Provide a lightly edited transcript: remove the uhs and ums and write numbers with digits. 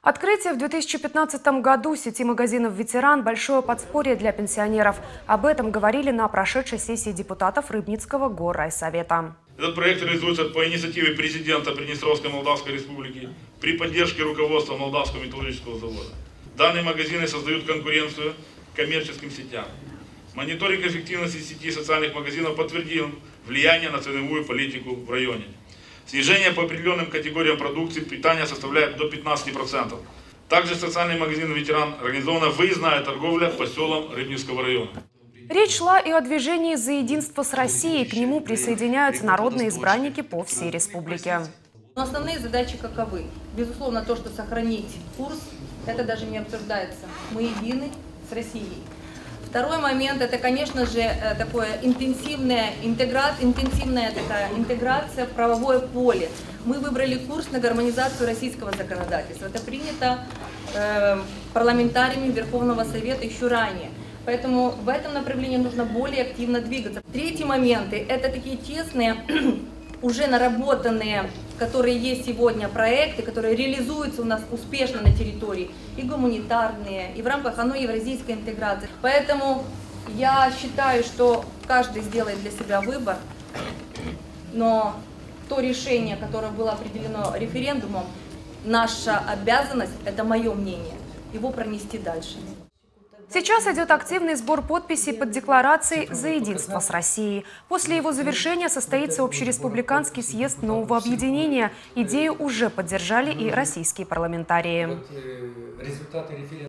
Открытие в 2015 году сети магазинов «Ветеран» – большое подспорье для пенсионеров. Об этом говорили на прошедшей сессии депутатов Рыбницкого горрайсовета. Этот проект реализуется по инициативе президента Приднестровской Молдавской Республики при поддержке руководства Молдавского металлургического завода. Данные магазины создают конкуренцию коммерческим сетям. Мониторинг эффективности сети социальных магазинов подтвердил влияние на ценовую политику в районе. Снижение по определенным категориям продукции питания составляет до 15%. Также в социальный магазин «Ветеран» организована выездная торговля по селам Рыбницкого района. Речь шла и о движении «За единство с Россией». К нему присоединяются народные избранники по всей республике. Но основные задачи каковы? Безусловно, то, что сохранить курс, это даже не обсуждается. Мы едины с Россией. Второй момент – это, конечно же, такое интенсивная интеграция в правовое поле. Мы выбрали курс на гармонизацию российского законодательства. Это принято парламентариями Верховного Совета еще ранее. Поэтому в этом направлении нужно более активно двигаться. Третьи моменты – это такие тесные, уже наработанные, которые есть сегодня проекты, которые реализуются у нас успешно на территории, и гуманитарные, и в рамках евразийской интеграции. Поэтому я считаю, что каждый сделает для себя выбор, но то решение, которое было определено референдумом, наша обязанность, это мое мнение, его пронести дальше. Сейчас идет активный сбор подписей под декларацией «За единство с Россией». После его завершения состоится общереспубликанский съезд нового объединения. Идею уже поддержали и российские парламентарии.